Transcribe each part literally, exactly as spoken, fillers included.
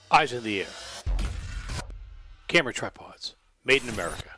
Eyes in the air. Camera tripods. Made in America.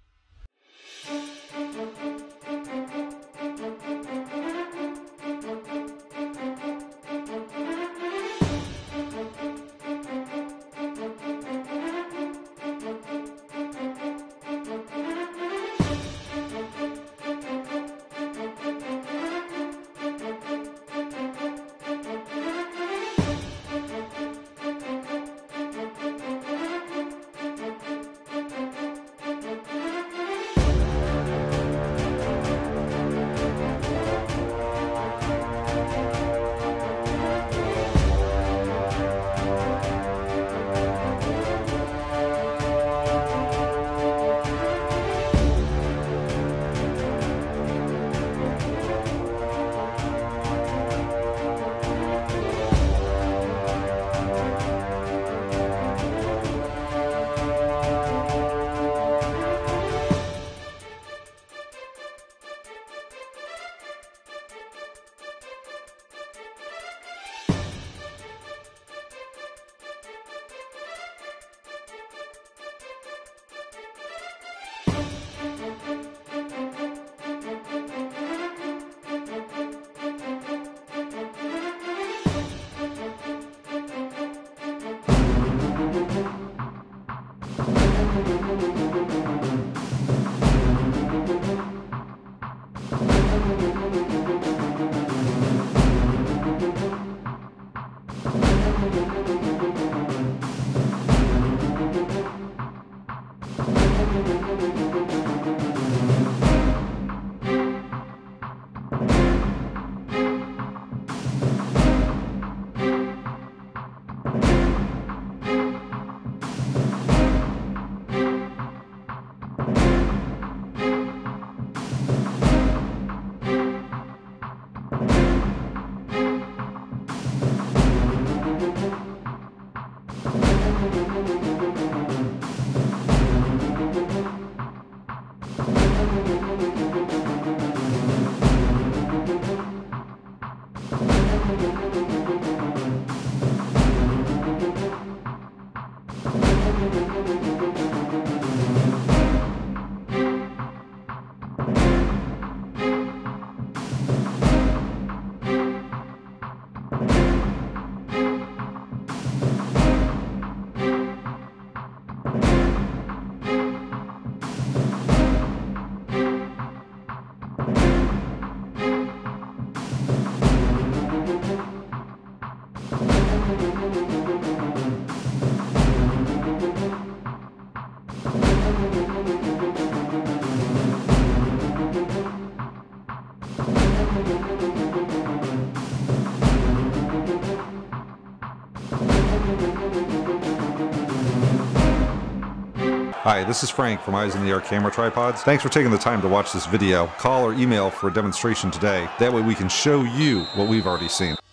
Hi, this is Frank from Eyes in the Air Camera Tripods. Thanks for taking the time to watch this video. Call or email for a demonstration today. That way we can show you what we've already seen.